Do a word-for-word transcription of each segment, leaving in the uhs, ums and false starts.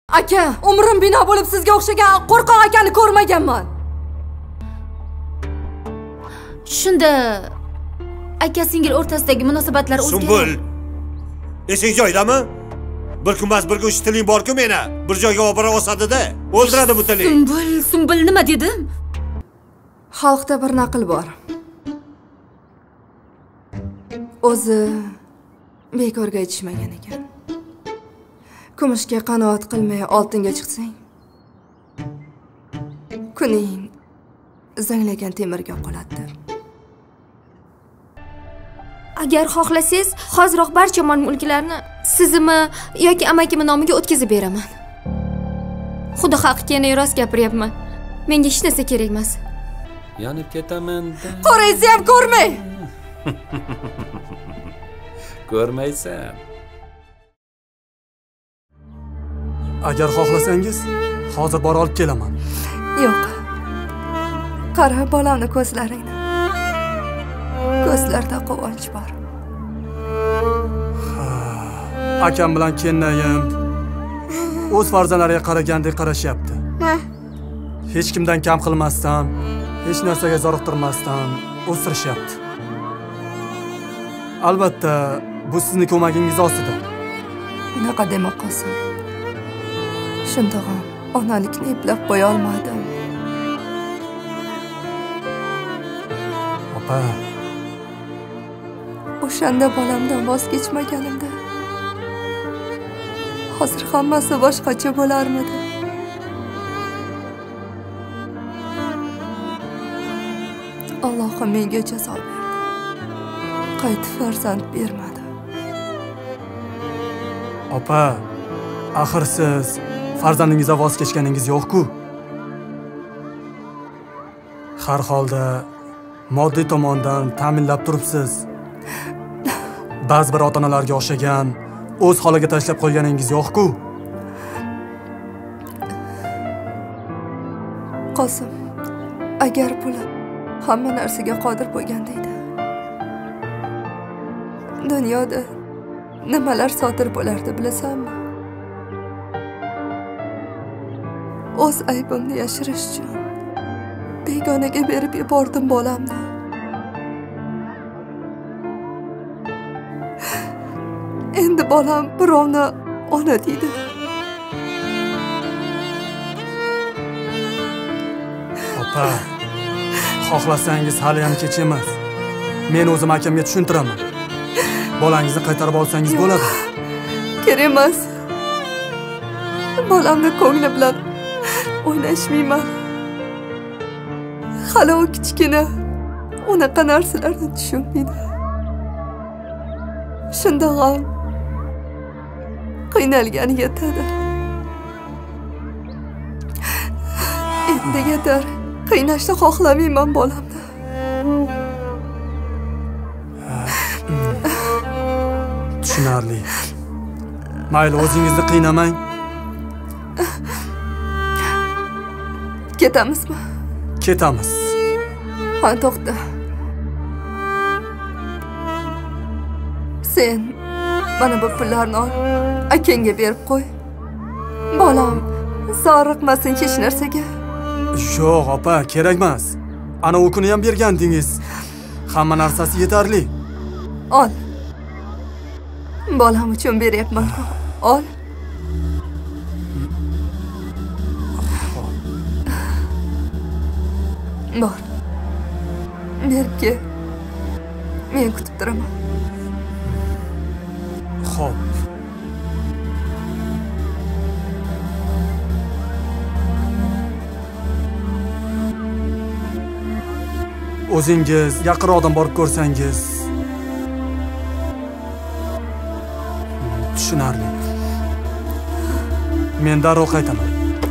Aka, umrim bino bo'lib sizga o'xshagan qo'rqoq akani ko'rmaganman. Shunda aka singil o'rtasidagi munosabatlar o'zgardi. Sumbul. Esing joydami? Bir kunmas bir kun tiling bor-ku meni. Bir joyga olib bora olsadi-da, o'ldiradi bu tiling. Sumbul, Sumbul nima dedim? Xalqda bir naql bor. O'zi bekorga aytishmagan ekan. Kumushga qanoat qilmay oltinga chiqsang, kuning zanglagan temirga qoladi. Agar xohlasangiz, hoziroq barcha mol-mulklarni sizimi yoki amakimning nomiga o'tkazib beraman. Xudo haqqi, yana rost gapiryapman. Menga hech narsa kerak emas. Yonib ketaman. Ko'raysiz ham ko'rmay. Ko'rmaysan. Agar xohlasangiz, hozir bora olib kelaman. Yo'q. Qara bolamni ko'zlaringni. Ko'zlarda quvonch bor. Akam bilan kennayim o'z farzandlariga qaragandek qarashyapti. Hech kimdan kam qilmasdan, hech narsaga zoriqtirmasdan o'stirishyapti. Albatta, bu sizning ko'magingiz ostida. Unaqa dema Qosim. Shunda ham onalikni eplab qo'ya olmadim. Opa, o'shanda bolamdan voz kechmaganimda hozir hammasi boshqacha bo'larmidi? Allohim menga jazo berdi. Qaytib farzand bermadi. Opa, axir siz farzandingizdan voz kechganingiz yo'q-ku. Har holda moddiy tomondan ta'minlab turibsiz. Ba'zi bir ota-onalarga o'xshagan o'z holiga tashlab qo'yganingiz yo'q-ku. Qosim, agar puli hamma narsaga qodir bo'lganda edi, dunyoda nimalar sodir bo'lardi bilasanmi? O'z aybimni yashirish uchun begonaga berib yubordim bolamni. Endi bolam birovni ona deydi. Opa, xohlasangiz hali ham kech emas. Men o'zim akamga tushuntiraman. Bolangizni qaytarib olsangiz bo'ladi. Kerak emas. Bolamni ko'ngli bilan o'ynashmayman. Hali u kichkina, unaqa narsalarni tushunmaydi. Shunda ham qiynalgani yetadi. Endi yetar. Qiynashni xohlamayman bolamni. Tushunarli. Mayli, o'zingizni qiynamang. Ketamizmi? Ketamiz. Ha, to'xta. Sen mana bu pullarni ol, akangga berib qo'y. Bolam zoriqmasin hech narsaga. Yo'q, opa, kerak emas. Ana u kuni ham bergandingiz. Hamma narsasi yetarli. Ol. Bolam uchun beryapman-ku. Ol. Bor. Berib kel. Men kutib turaman. Xo'p. O'zingiz yaqinroqdan borib ko'rsangiz. Tushunarli. Men darrov qaytaman.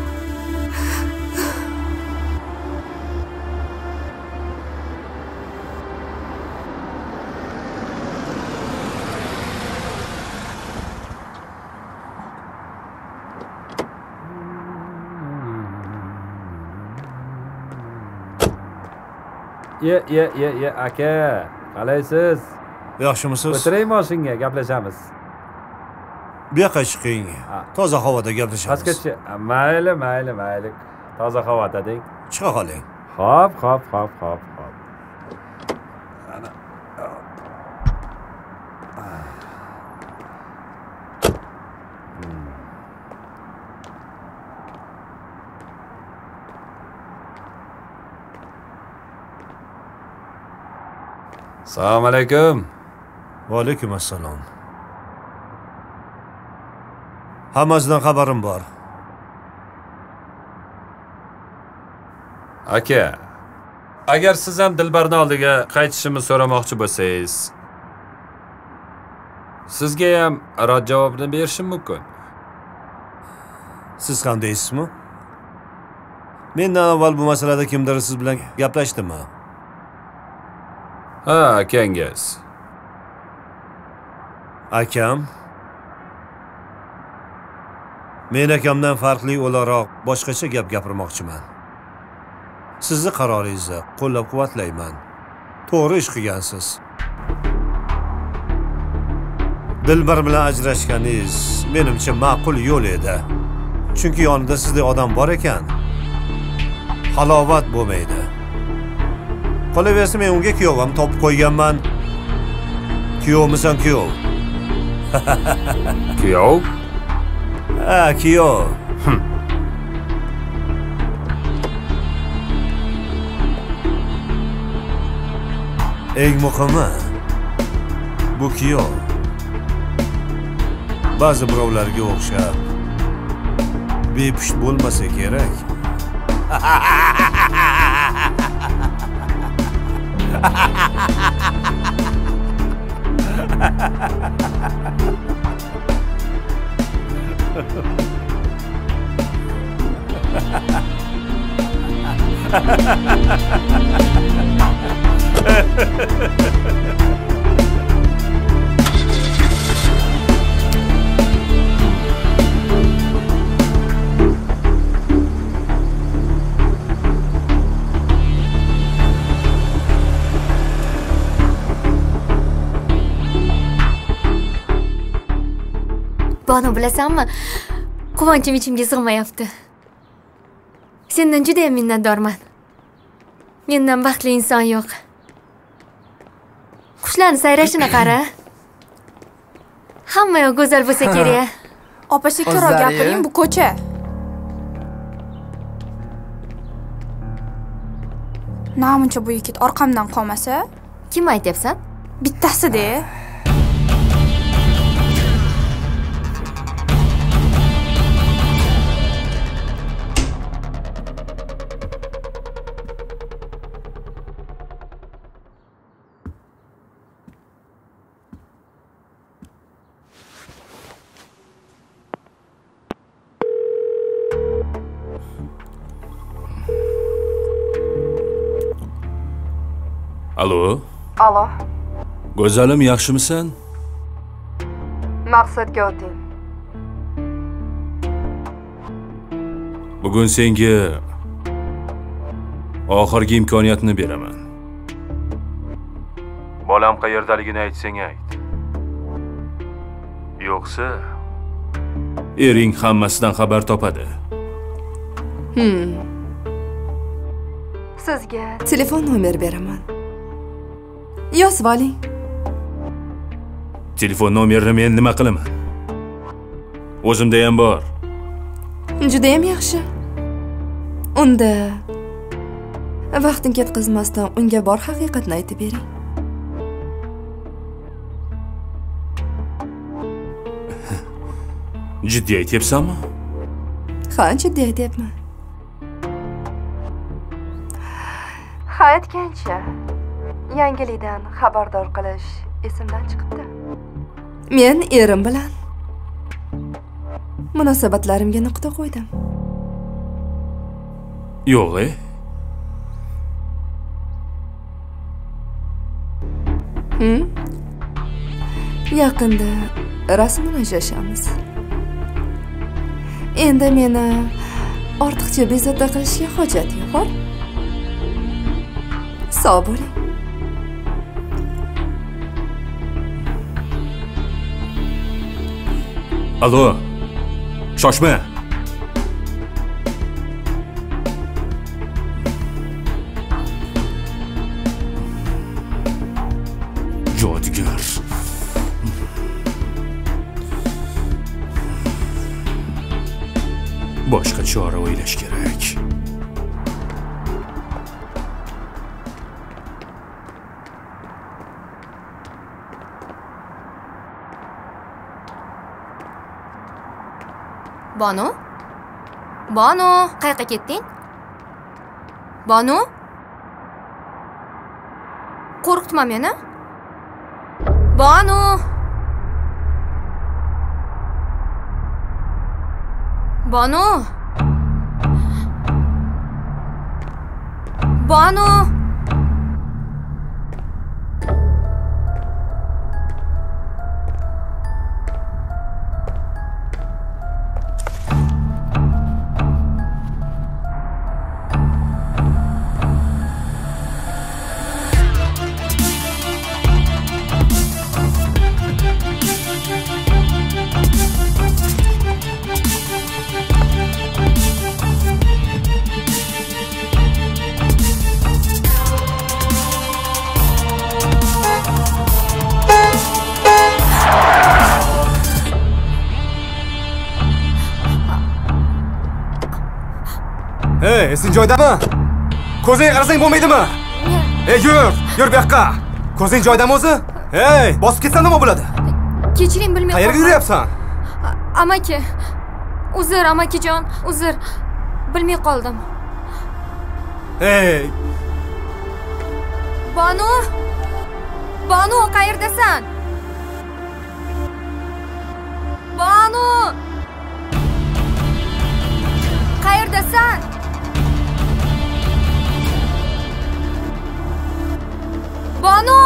Ye, ye, ye, ye, aka. Qalaysiz? Yaxshimisiz? O'tiray moshinga gaplashamiz. Bu yoqqa chiqing. Toza havoda gaplashamiz. Pastgacha. Mayli, mayli, mayli. Toza havoda deng. Chiqa qoling. Xo'p, xo'p, xo'p, xo'p, xo'p. Ana. Assalomu alaykum. Va alaykum assalom. Hammasidan xabarim bor. Aka, agar siz ham Dilbarni oldiga qaytishimni so'ramoqchi bo'lsangiz, sizga ham rad javobini berishim mumkin. Siz ham deysizmi? Mendan avval bu masalada kimdir siz bilan gaplashdimi? Ha, akangiz. Akam Men akamdan farqli o'laroq boshqacha gap gapirmoqchiman. Sizni qaroringizni qo'llab-quvvatlayman. To'g'ri ish qilgansiz. Dilbar bilan ajrashganingiz menimcha ma'qul yo'l edi. Chunki yonida sizdek odam bor ekan, halovat bo'lmaydi. Qolaversa men unga kuyov ham topib qo'yganman. Kuyovmisan kuyov? Kuyov? Ha, kuyov. Eng muhimi bu kuyov ba'zi birovlarga o'xshab bepusht bo'lmasa kerak. Banu bilasanmi? Quvonchim ichimga sig'mayapti. Sendan juda ham minnatdorman. Mendan baxtli inson yo'q. Qushlarning sayrashini qara. Hamma yoq go'zal bo'lsa kerak. Opa, sekinroq gapiring, bu ko'cha. Namuncha bu yigit orqamdan qolmasa? Kim aytyapsan? Bittasi-da. Alo. Alo. Go'zalim, yaxshimisan? Maqsadga o'ting. Bugun senga oxirgi imkoniyatni beraman. Bolam qayerdaligini aytsang ayt. Yo'qsa ering hammasidan xabar topadi. Hmm. Sizga telefon nomer beraman. Yozib oling. Telefon nomerini men nima qilaman? O'zimda ham bor. Juda ham yaxshi. Unda vaqtni ketkazmasdan unga bor haqiqatni aytib bering. Jiddiy aytyapsanmi? Ha, jiddiy aytyapman. Ha, aytgancha yangilikdan xabardor qilish esimdan chiqibdi. Men erim bilan munosabatlarimga nuqta qo'ydim. Yo'q-e. Hmm? Yaqinda rasmlashamiz. Endi meni ortiqcha bezovta qilishga hojat yo'q. Sog' bo'ling. Alo. Shoshma. Jo'digar. Boshqa chora o'ylash kerak. Banu? Banu, qayerga ketding? Banu? Qo'rqitma meni. Banu! Banu! Banu! Hey, esing joydami? Ko'zingga qarasang bo'lmaydimi? Ey, yur, yur bu yoqqa. Ko'zing joydami o'zi? Hey, bosib ketsan nima bo'ladi? Kechiring, bilmay qoldim. Qayerga yuryapsan? Amaki. Uzr, amakijon, uzr. Bilmay qoldim. Hey. Banu? Banu, qayerdasan? Banu! Qayerdasan? Banu!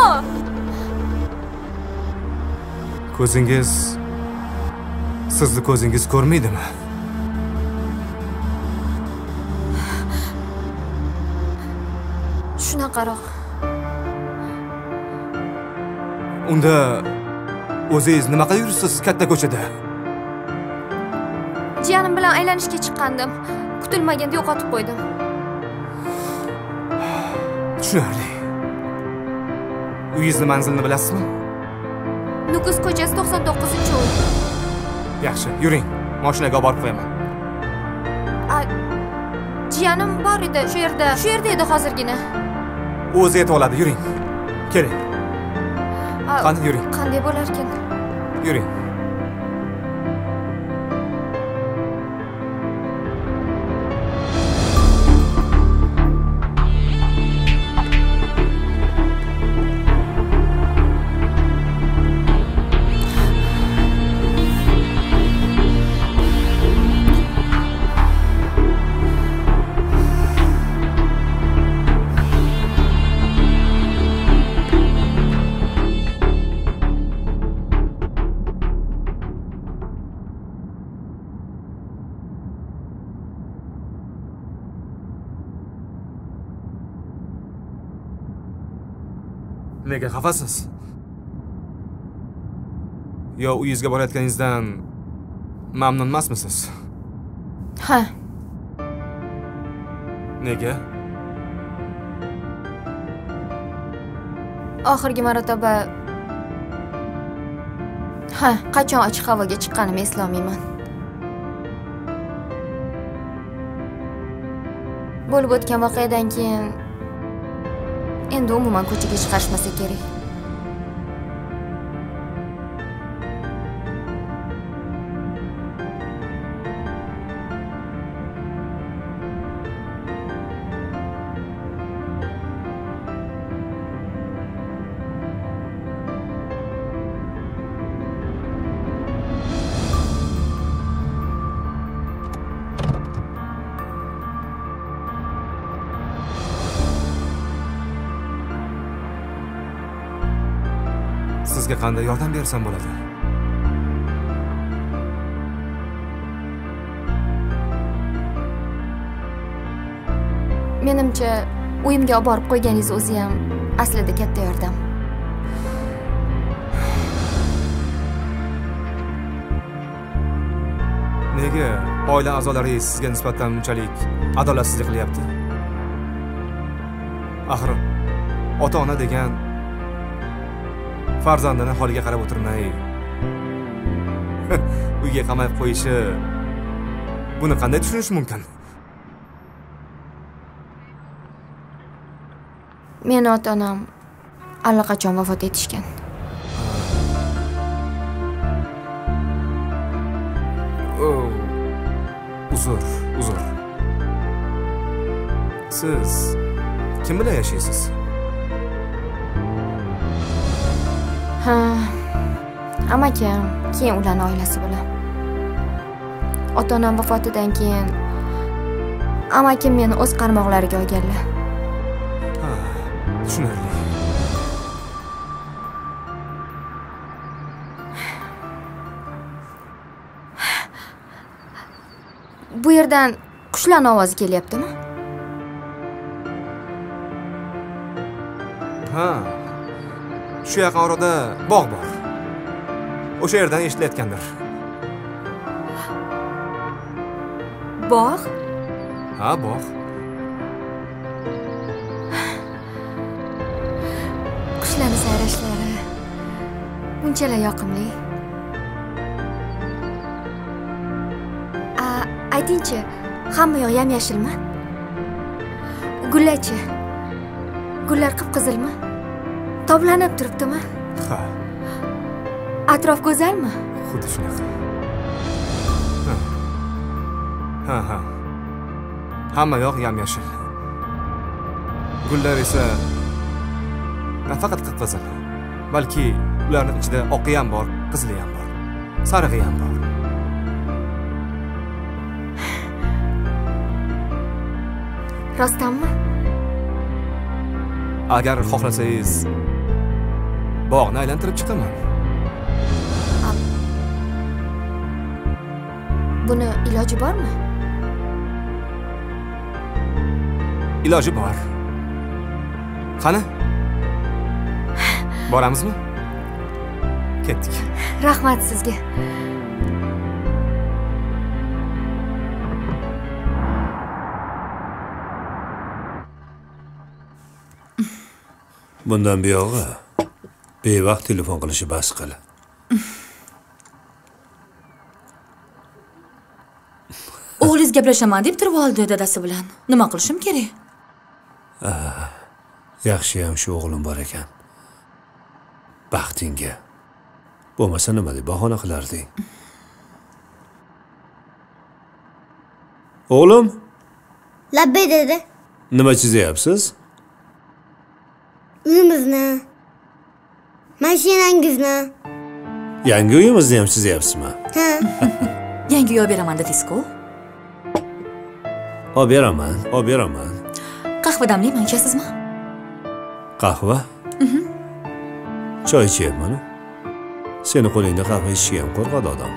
Ko'zingiz sizni ko'zingiz ko'rmaydimi? Shunaqaroq. Unda o'zingiz nima qilib yuribsiz katta ko'chada? Jiyanim bilan aylanishga chiqqandim. Kutilmaganda yo'qotib qo'ydim. Tushunarli. Uyingizni manzilini bilasizmi? Nukus ko'chasi to'qson to'qqizinchi uy. Yaxshi, yuring. Mashinaga olib borib qo'yaman. Jiyanim bor edi, shu yerda, shu yerda edi hozirgina. O'zi yetib oladi, yuring. Keling. Qani, yuring. Qanday bo'lar ekan? Yuring. Nega xafasiz? Yo uyingizga borayotganingizdan mamnun emasmisiz? Ha. Nega? Oxirgi marotaba ha, qachon ochiq havoga chiqqanimni eslolmayman. Bo'lib o'tgan voqeadan keyin endi umuman ko'chaga chiqarishmasa kerak. Sizga qanday yordam bersam bo'ladi? Menimcha, uyimga olib borib qo'yganingiz o'zi ham aslida katta yordam. nega oila a'zolaringiz sizga nisbatan bunchalik adolatsizlik qilyapti? Axir ota-ona degan farzandini holiga qarab o'tirmay uyga qamayib qo'yishi buni qanday tushunish mumkin? Meni ota-onam allaqachon vafot etishgan. Oh, uzr, uzr. Siz kim bilan yashaysiz? Ha, amakam, keyin ularning oilasi bilan. Ota-onam vafotidan keyin amakim meni o'z qarmoqlariga olganlar. Ha, tushunarli. Bu yerdan qushlarning ovozi kelyaptimi? Ha. Shu yaqin orada bog' bor. O'sha yerdan eshitilayotgandir. Bog'? Ha, bog'. Qushlarning sayrashlari bunchalar yoqimli. A, aytingchi, hamma yoq yam-yashilmi? Gullarchi? Gullar qip-qizilmi? Toblanib turibdimi? Ha. Atrof go'zalmi? Xuddi shunaqa. Ha. Ha, ha. Hamma yoq yam-yashil. Gullar esa nafaqat qip-qizil, balki ularning ichida oqi ham bor, qizili ham bor, sarig'i ham bor. Rostdanmi? Agar xohlasangiz bog'ni aylantirib chiqaman. Buni iloji bormi? Iloji bor. Qani? Boramizmi? Ketdik. Rahmat sizga. Bundan buyog'i bevaqt telefon qilishi bas qil. O'g'lingiz gaplashaman deb turib oldi dadasi bilan. Nima qilishim kerak? Yaxshi ham shu o'g'lim bor ekan. Baxtingga. Bo'lmasa nima deb bahona qilarding? O'g'lim? Labbay dedi. Nima chizyapsiz? Uyimizni, mashinangizni. Yangi uyimizni ham chizyapsizmi? Ha. Yangi uy beraman dedingiz-ku? Olib beraman, olib beraman. Qahva damlayman, ichasizmi? Qahva? Mhm. Choy ichyapman. Seni qo'lingda qahva ichishga ham qo'rqadi odam.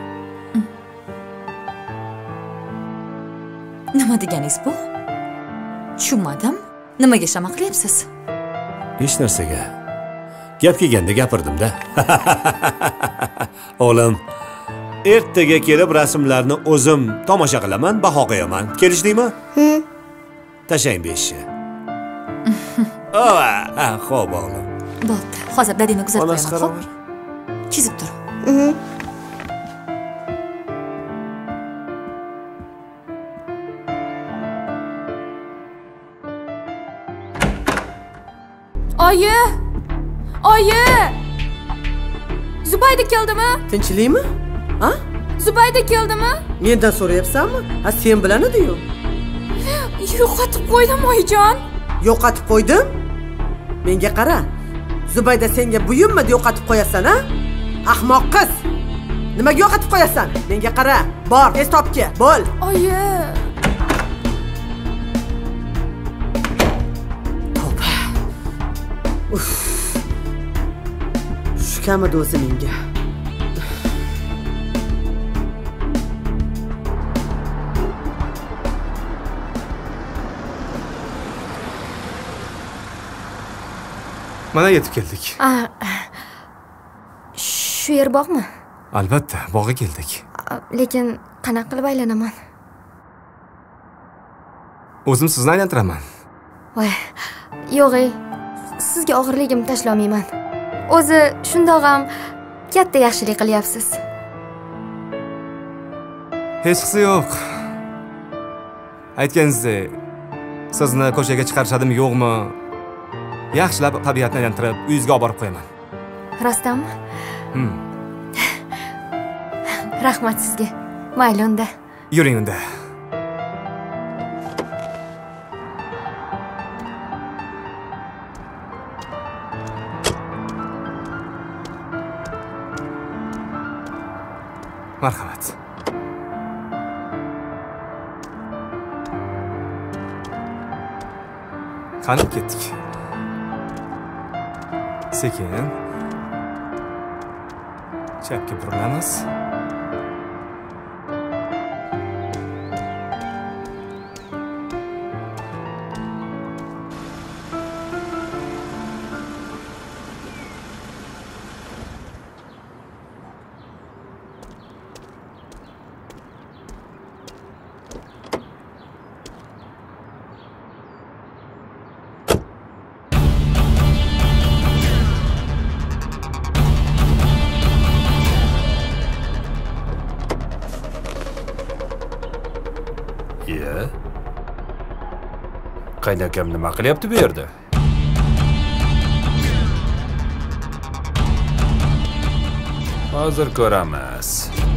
Nima deganingiz bu? Tushunmadim. Nimaga shama qilyapsiz? Hech narsaga. Gap kelganda gapirdim-da. O'g'lim, ertaga kelib rasmlarni o'zim tomosha qilaman, baho qo'yaman. Kelishdingmi? Hı. Tashlang beshni. Ova, ha, xo'p o'g'lim. Bo'pti. Hozir dadangni kuzatib Onasi qo'yaman, qaror. xo'p? Chizib tur. Mhm. Oyi! Oyi! Zubayda keldimi? Tinchlikmi? Ha? Zubayda keldimi? Mendan so'rayapsanmi? Ha, sen bilan edi-yu. Yo'qotib qo'ydim oyijon. Yo'qotib qo'ydim? Menga qara. Zubayda senga buyummi deb yo'qotib qo'yasan, ha? Ahmoq qiz. Nimaga yo'qotib qo'yasan? Menga qara. Bor, es topga. Bo'l. Oyi. Uf. Shu kamida o'zi menga. Mana yetib keldik. A, shu yer bog'mi? Albatta, bog'ga keldik. Lekin qanaqa qilib aylanaman? O'zim sizni aylantiraman. Voy, yo'q-ey. Sizga og'irligimni tashlamayman. O'zi shundoq ham katta yaxshilik qilyapsiz. Hech qisi yo'q. Aytganingizdek, sizni ko'chaga chiqarishadimi, yo'qmi? Yaxshilab tabiatni aylantirib, uyingizga olib borib qo'yaman. Rostdanmi? Hmm. Rahmat sizga. Mayli unda. Yuring unda. Marhamat. Qani ketdik. Sekin. Chapga burilamiz. Qaynakam nima qilyapti bu yerda? Hozir ko'ramiz.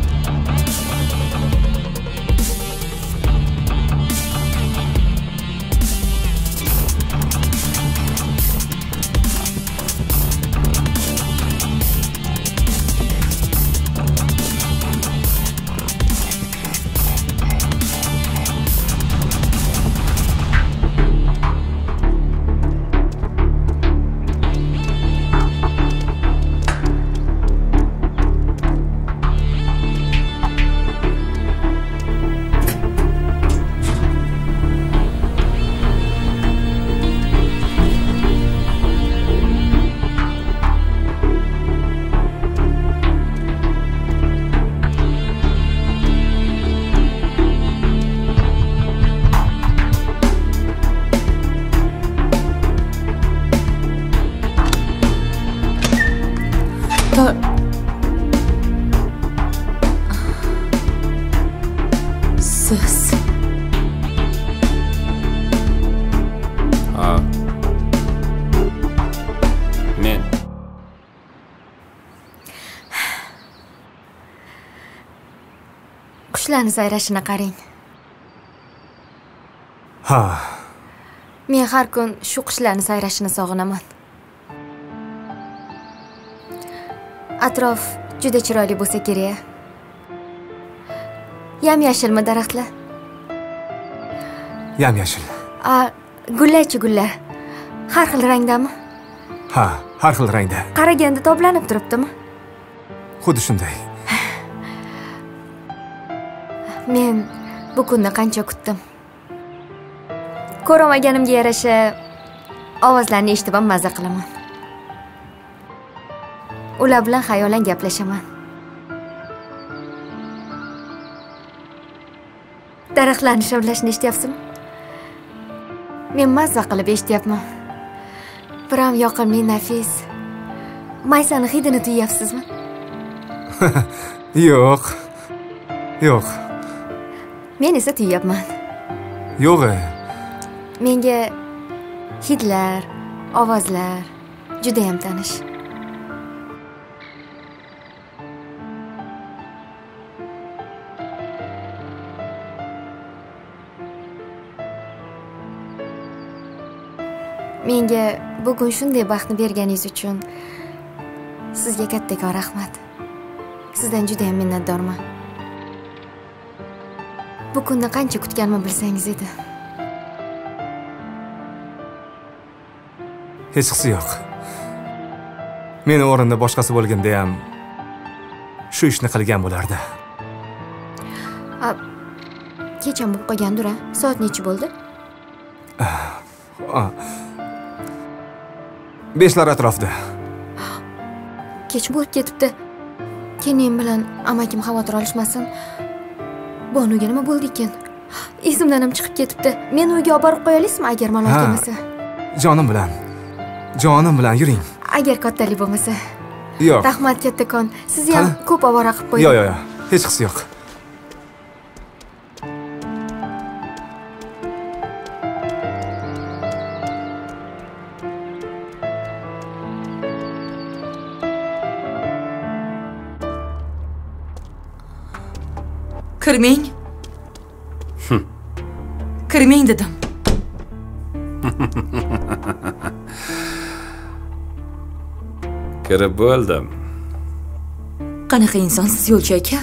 Siz. Ha. Men. Qushlarning sayrashini qarang. Ha. Men har kun shu qushlarning sayrashini sog'inaman. Atrof juda chiroyli bo'lsa kerak. Yam-yashilmi daraxtlar? Yam-yashil. A, gullarchi gullar. Har xil rangdami? Ha, har xil rangda. Qaraganda toblanib turibdimi? Xuddi shunday. Men bu kunni qancha kutdim. Ko'rmaganimga yarasha ovozlarni eshitib ham mazza qilaman. Ular bilan xayolan gaplashaman. Daraxtlarni shavlashni eshityapsizmi? Men mazza qilib eshityapman. Bir ham yoqimli nafis. Maysani hidini tuyyapsizmi? Yo'q. Yo'q. Men esa tuyyapman. Yo'q. Menga hidlar, ovozlar juda ham tanish. Menga bugun shunday baxtni berganingiz uchun sizga kattakon rahmat. Sizdan juda ham minnatdorman. Bu kunni qancha kutganimni bilsangiz edi. Hech qisi yo'q. Meni o'rinda boshqasi bo'lganda ham shu ishni qilgan bo'lardi. A, kecham bo'lib qolgandir-a? Soat necha bo'ldi? Beshlar atrofida. Kech bo'lib ketibdi. keyin bilan amakim xavotir olishmasin. Bonuga nima bo'ldi ekan? Esimdan ham chiqib ketibdi. Men uyga olib borib qo'yalisizmi agar malol kelmasa? Jonim bilan. Jonim bilan yuring. Agar kattalik bo'lmasa. Yo'q. Rahmat kattakon. Sizni ham ko'p ovora qilib qo'ydim. Yo'q, yo'q, yo'q. Hech qisi yo'q. Kirmang. Kirmang dedim. Kirib bo'ldim. Qanaqa insonsiz yo'lchi aka?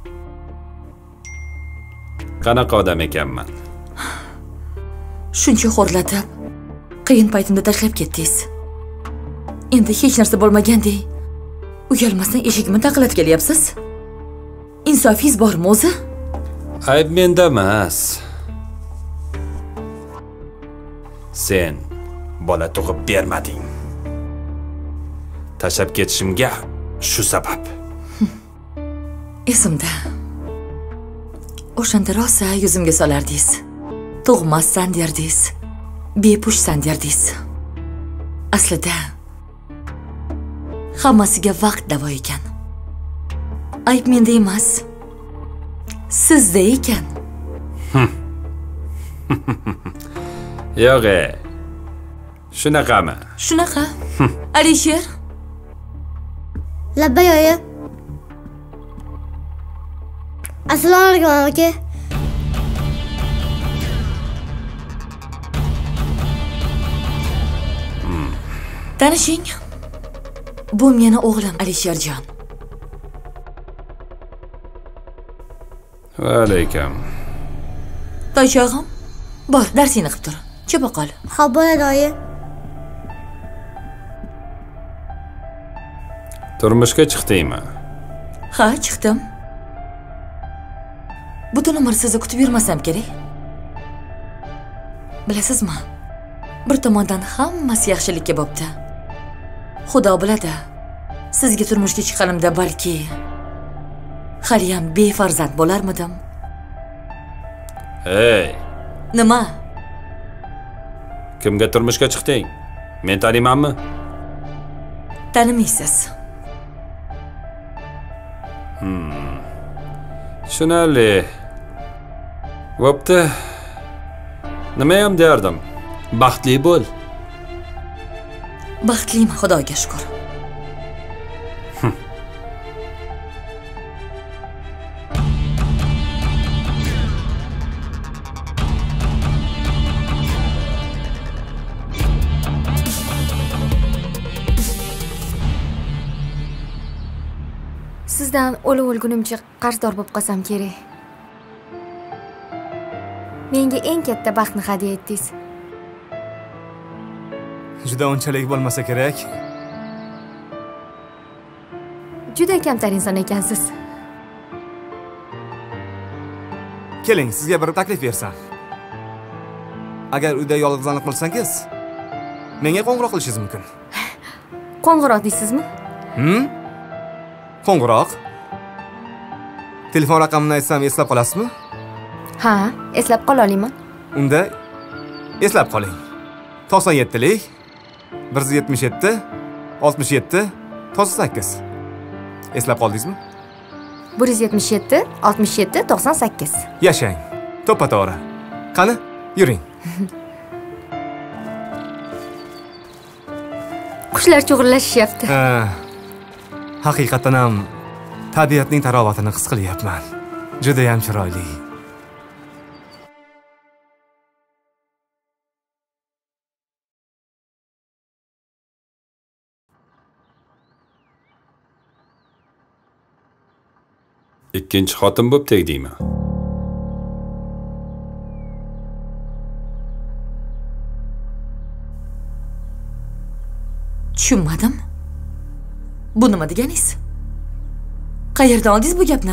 Qanaqa odam ekanman? Shuncha xo'rlatib, qiyin paytimda tashlab ketdingiz. Endi hech narsa bo'lmagandek, uyalmasdan eshigimni taqillatib kelyapsiz. Insofingiz bormi o'zi? Ayb menda emas. Sen bola tug'ib bermading. Tashlab ketishimga shu sabab. Esimda. O'shanda rosa yuzimga solardingiz. Tug'massan derdingiz. Bepushsan derdingiz. Aslida hammasiga vaqt davo ekan. Ayb menda emas. Sizda ekan. Yo'q. Shunaqami? Shunaqa. Alisher. Labbay oyi. Assalomu alaykum aka. Tanishing. Bu meni o'g'lim Alisherjon. Va alaykum. Toychog'im, bor, darsingni qilib tur. Cho'pa qol. Xo'p bo'ladi oyi. Turmushga chiqdingmi? Ha, chiqdim. Butun umr sizni kutib yurmasam kerak. Bilasizmi? Bir tomondan hammasi yaxshilikka bo'pti. Xudo biladi. Sizga turmushga chiqqanimda balki hali ham befarzand bo'larmidim. Hey, nima? Kimga turmushga chiqding? Men taniymanmi? Tanimaysiz. Hmm. Shunali. Bo'pti. Nima ham derdim? Baxtli bo'l. Baxtliman, Xudoga shukr. Sizdan o'lib o'lgunimcha qarzdor bo'lib qolsam kerak. Menga eng katta baxtni hadya etdingiz. Juda unchalik bo'lmasa kerak. Juda kamtar inson ekansiz. Keling, sizga bir taklif bersam. Agar uyda yolg'izlanib qolsangiz, menga qo'ng'iroq qilishingiz mumkin. Qo'ng'iroq deysizmi? Hm? Qo'ng'iroq? Telefon raqamini aytsam eslab qolasizmi? Ha, eslab qola olaman. Unda eslab qoling. to'qson yettilik bir yuz yetmish yetti oltmish yetti to'qson sakkiz. Eslab qoldingizmi? bir yuz yetmish yetti oltmish yetti to'qson sakkiz. Yashang. To'ppa-to'g'ri. Qani, yuring. Qushlar cho'g'irlashyapti. Ha. Haqiqatan ham tabiatning tarovatini his qilyapman. Juda ham chiroyli. Ikkinchi xotin bo'p tegdingmi? Tushunmadim. Bu nima deganingiz? Qayerdan oldingiz bu gapni?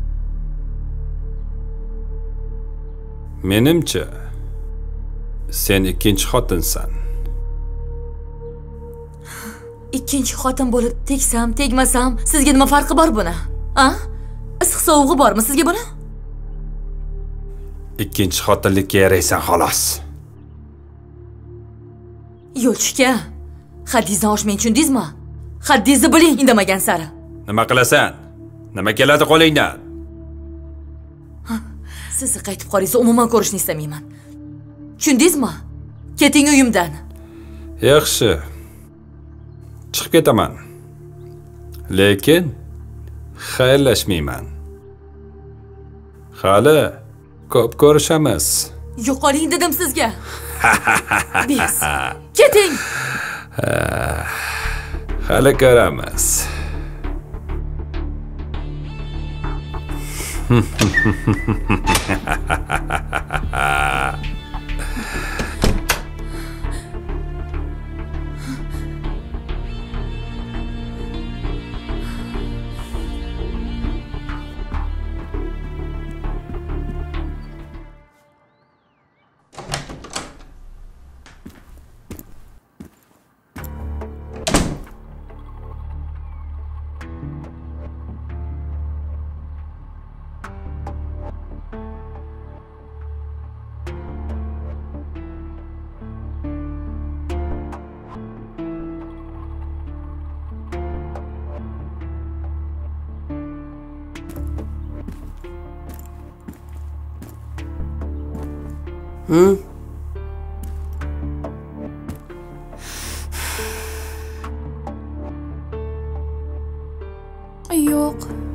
Menimcha sen ikkinchi xotinsan. ikkinchi xotin bo'lib tegsam, tegmasam, sizga nima farqi bor buni? Ha? Issiq sovug'i bormi sizga buni? Ikkinchi xotinlikka yaraysan xolos. Yo'lchika, haddingizdan oshmang, tushundingizmi? Haddingizni biling, indamagan sari. Nima qilasan? Nima keladi qo'lingdan? Sizni qaytib qolishingizni umuman ko'rishni istamayman. Tushundingizmi? Keting uyimdan. Yaxshi. Chiqib ketaman. Lekin xayrlashmayman. Hali ko'p ko'rishamiz. Yo'qoling dedim sizga. Biz. Keting. Hali ko'ramiz. Hmm. Yo'q.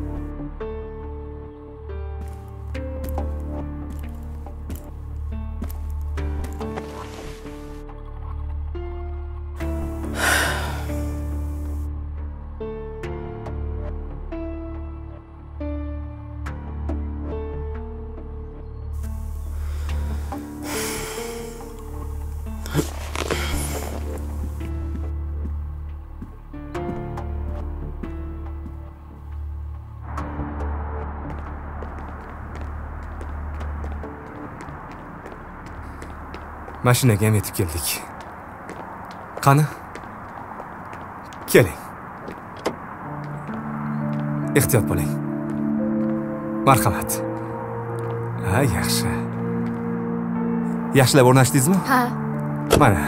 Mashinaga ham yetib keldik. Qani? Keling. Ehtiyot bo'ling. Marhamat. Ha, yaxshi. Yaxshilab o'rnashdingizmi? Ha. Mana.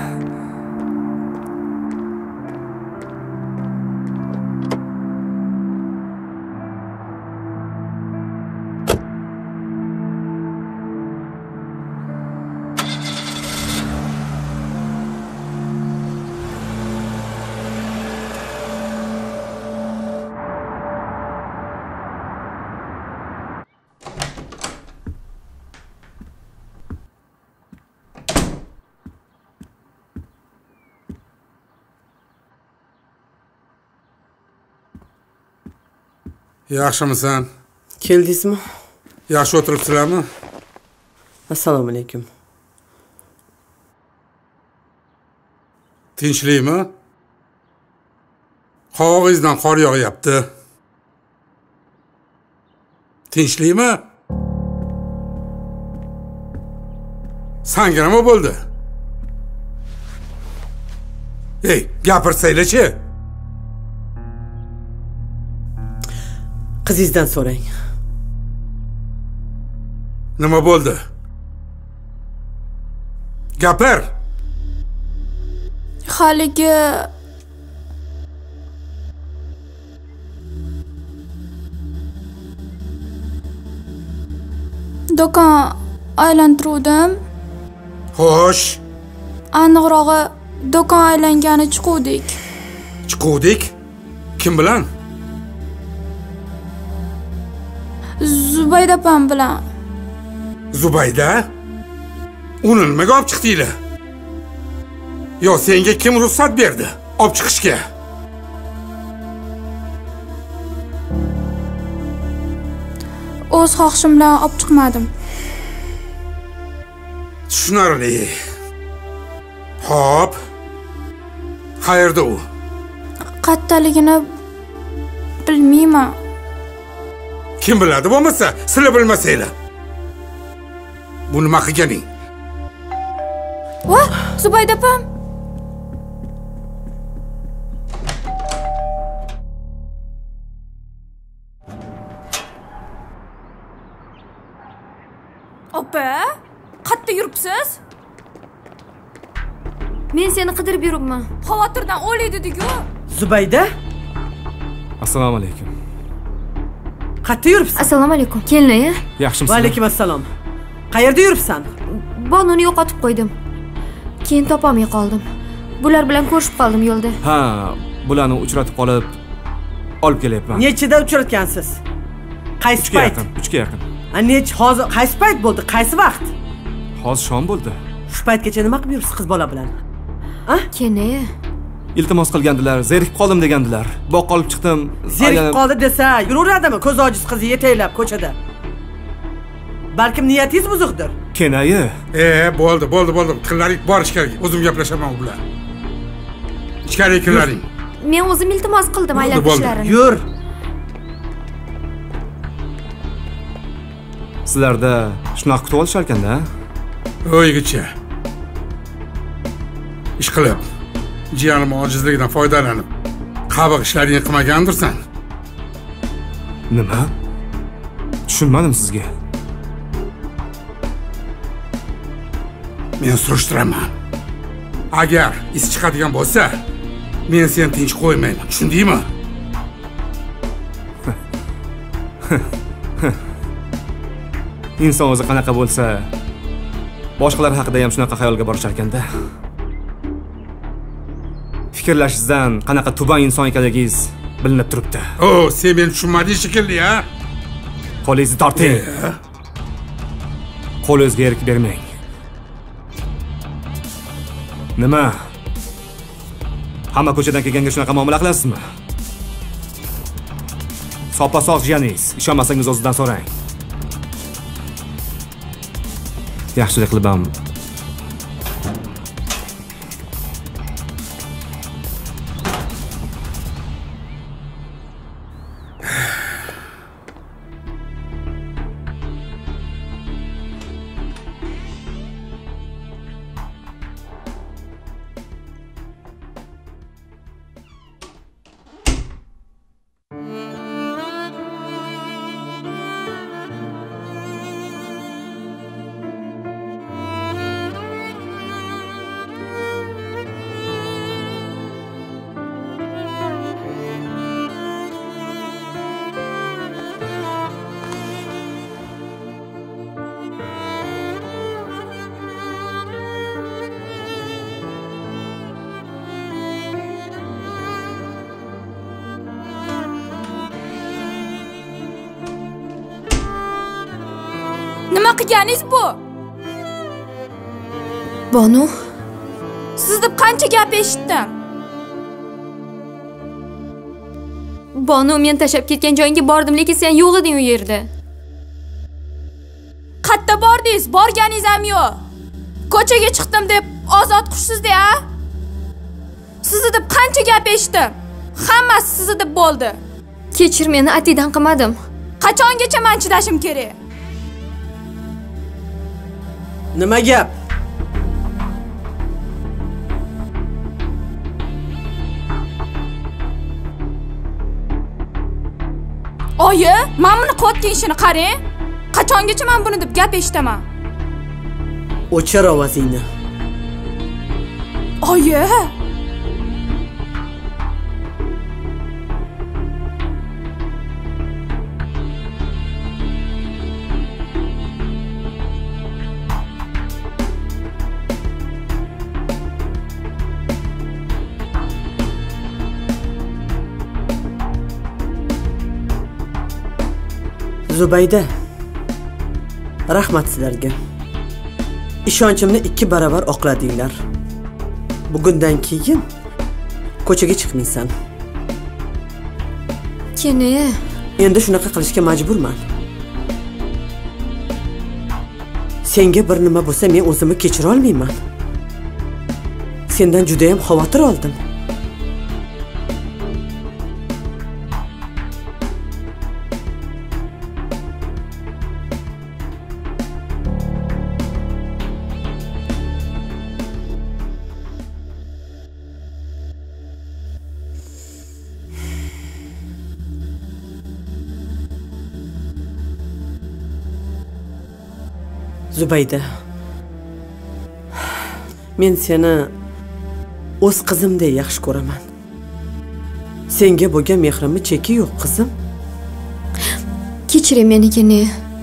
Yaxshimisan? Keldingizmi? Yaxshi o'tiribsizlarmi? Assalomu alaykum. Tinchlikmi? Qovog'ingizdan qor yog'yapti. Tinchlikmi? Sanga nima bo'ldi? Ey, gapirsanglar-chi. Qizingizdan so'rang. Nima bo'ldi? Gapir. Haligi do'kon aylantiruvdim. Xo'sh. Aniqrog'i do'kon aylangani chiquvdik. Chiquvdik? Kim bilan? Zubayda opam bilan. Zubayda? Uni nimaga olib chiqdinglar? Yo, senga kim ruxsat berdi olib chiqishga? O'z xohishim bilan olib chiqmadim. Tushunarli. Xo'p. Qayerda u? Qattaligini bilmayman. Kim biladi bo'lmasa, sizlar bilmasanglar. Bu nima qilganing? Va, Zubayda opam. Opa, qayerda yuribsiz? Men seni qidirib yuribman. Xavotirdan o'laydi-ku. Zubayda? Assalomu alaykum. Qayerda yuribsan? Assalomu alaykum. Kelin-a? Yaxshimisiz? Va alaykum assalom. Qayerda yuribsan? Bonuni yo'qotib qo'ydim. Keyin topolmay qoldim. Bular bilan ko'rishib qoldim yo'lda. Ha, bularni uchratib qolib olib kelyapman. Nechida uchratgansiz? Qaysi payt? uch ga yaqin. A nech hozir qaysi payt bo'ldi? Qaysi vaqt? Hozir shom bo'ldi. Shu paytgacha nima qilib yuribsiz qiz bola bilan? Ha? Keyin-a? Iltimos qilgandilar, zerikib qoldim degandilar. Boqqa olib chiqdim. Zerikib qoldi desa, yuraveradimi ko'z ojiz qizni yetaklab ko'chada? Balkim niyatingiz buzuqdir. Kenayi. E, bo'ldi, bo'ldi, bo'ldi. Tillaring bor ichkariga. O'zim gaplashaman u bilan. Ichkariga kirlaring. Men o'zim iltimos qildim aylab ishlarini. Yur. Sizlarda shunaqa kutib olishar ekanda? O'ygicha. Ish qilib, jiyanim ojizligidan foydalanib, qabiq ishlaringni qilmagandirsan. Nima? Tushunmadim sizga. Men surishtiraman. Agar is chiqadigan bo'lsa, men seni tinch qo'ymayman. Tushundingmi? Inson o'zi qanaqa bo'lsa, boshqalar haqida ham shunaqa xayolga borishar ekanda. Fikrlashingizdan qanaqa tuban inson ekanligingiz bilinib turibdi. O, sen meni tushunmading shekilli, ha? Qo'lingizni torting. Qo'l o'ziga erk bermang. Nima? Hamma ko'chadan kelganga shunaqa muomala qilasizmi? Soppa-sog' jiyaningiz, ishonmasangiz o'zidan so'rang. Yaxshilik qilib ham Nima qilganingiz bu? Bonu, siz deb qancha gap eshitdim. Bonu, men tashab ketgan joyingga bordim, lekin sen yo'q eding u yerda. Qayerda bordingiz? Borganingiz ham yo'q. Ko'chaga chiqdim deb ozod qushsiz-da, ha? Sizni deb qancha gap eshitdim. Hammasi sizni deb bo'ldi. Kechir meni, atiydan qilmadim. Qachongacha men chidashim kerak? Nima gap? Oyi, men buni qilayotgan ishini qarang. Qachongacha men buni deb gap eshitaman? O'chir ovozingni. Oyi. Zubayda, rahmat sizlarga. Ishonchimni ikki barobar oqladinglar. Bugundan keyin ko'chaga chiqmaysan. Kene. Endi shunaqa qilishga majburman. Senga bir nima bo'lsa, men o'zimni kechira olmayman. Sendan juda ham xavotir oldim. Zubayda. Men seni o'z qizimdek yaxshi ko'raman. Senga bo'lgan mehrimni cheki yo'q, qizim. Kechiring meni, kene.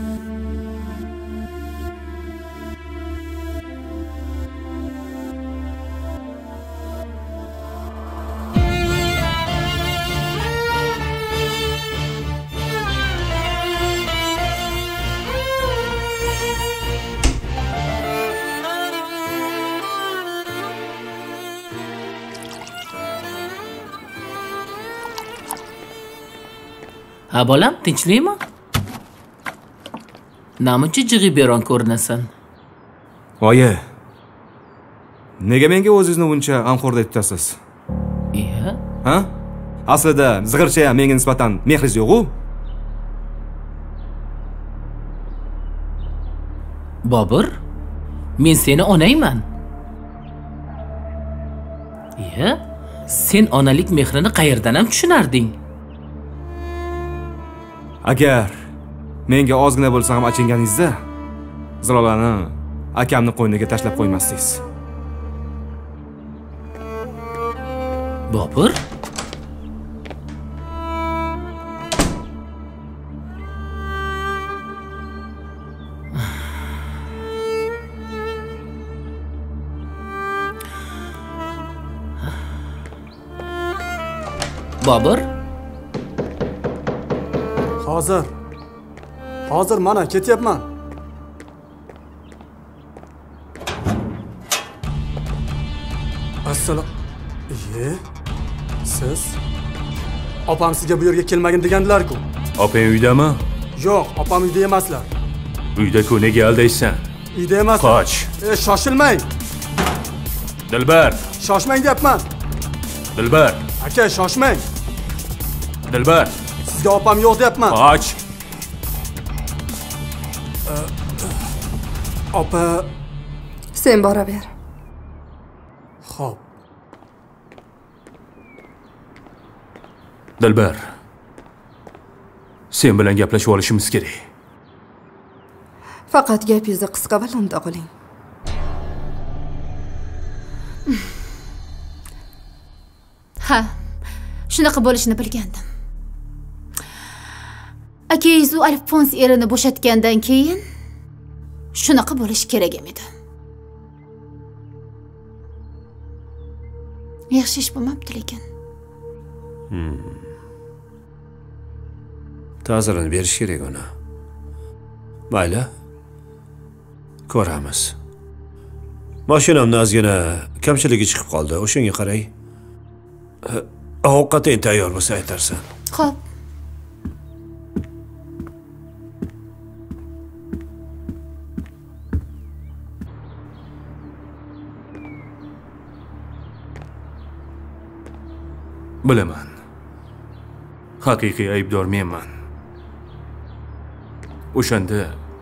Ha bolam, tinchlikmi? Namuncha jig'iberon ko'rinasan? Oyi, nega menga o'zingizni buncha g'amxo'rdek tutasiz? Iya? Ha? Aslida zig'ircha menga nisbatan mehringiz yo'q-ku? Bobur, men seni onayman. Iya? Sen onalik mehrini qayerdan ham tushunarding? Agar menga ozgina bo'lsa ham achinganingizda, Zilolani akamni qo'yniga tashlab qo'ymasdingiz. Bobur? Bobur? Hozir. Hozir mana ketyapman. Assalom. Iye. Siz? Opam sizga bu yerga kelmagin degandilar-ku. Opang uydami? Yo'q, opam uyda emaslar. Uyda-ku nega aldaysan? Uyda emas. Qoch. E, shoshilmang. Dilbar. Shoshmang deyapman. Dilbar. Aka, shoshmang. Dilbar. Sizga opam yo'q deyapman. Qoch. Opa, sen boraver. Xo'p. Dilbar. Sen bilan gaplashib olishimiz kerak. Faqat gapingizni qisqa va lo'nda qiling. Ha, shunaqa bo'lishini bilgandim. Akangiz u Alfons erini bo'shatgandan keyin shunaqa bo'lish kerak edi. Yaxshi ish bo'lmabdi lekin. Hmm. Ta'zirini berish kerak uni. Mayli. Ko'ramiz. Mashinamda ozgina kamchiligi chiqib qoldi. O'shanga qarang. Ovqating tayyor bo'lsa aytarsan. Xo'p. Bilaman. Haqiqiy aybdor menman. O'shanda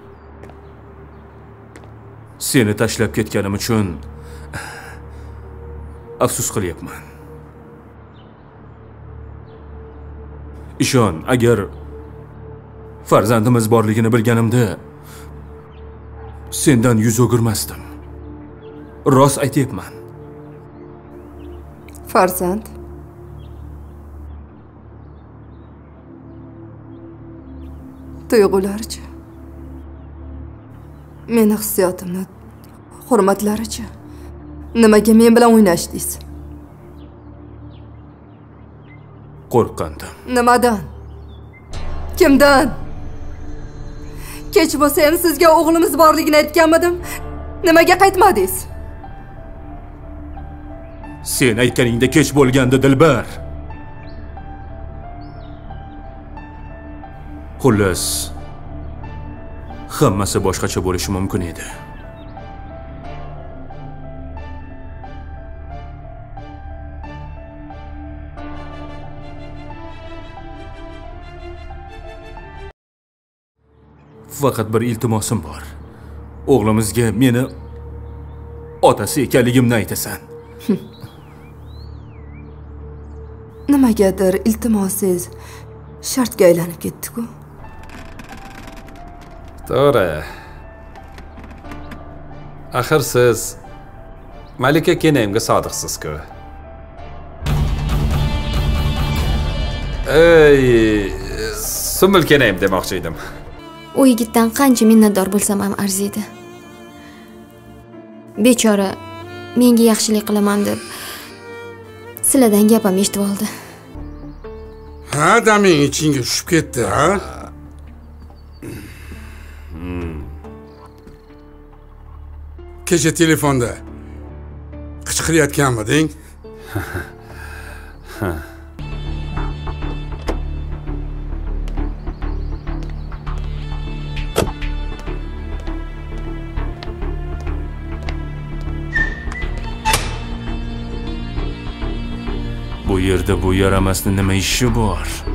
seni tashlab ketganim uchun afsus qilyapman. Ishon, agar farzandimiz borligini bilganimda sendan yuz o'girmasdim. Rost aytayapman. Farzand. Tuyg'ularicha. Meni hissiyotimni hurmatlaricha. Nimaga men bilan o'ynashdingiz? Qo'rqqandim. Nimadan? Kimdan? Kech bo'lsa ham sizga o'g'limiz borligini aytganmidim. Nimaga qaytmadingiz? Sen aytganingda kech bo'lgandi, Dilbar. Xullas, hammasi boshqacha bo'lishi mumkin edi. Faqat bir iltimosim bor. O'g'limizga meni otasi ekanligimni aytasan. Nimagadir iltimosingiz shartga aylanib ketdi-ku. To'g'ri. Axir siz Malika kenayimga sodiqsiz-ku. Ey, Sumul kenayim demoqchi edim. U yigitdan qancha minnatdor bo'lsam ham arziydi. Bechora menga yaxshilik qilaman deb sizlardan gapim eshitib oldi. Ha, daming ichingga tushib ketdi, ha? Kecha telefonda qichqirayotganmiding? Bu yerda bu yaramasning nima ishi bor?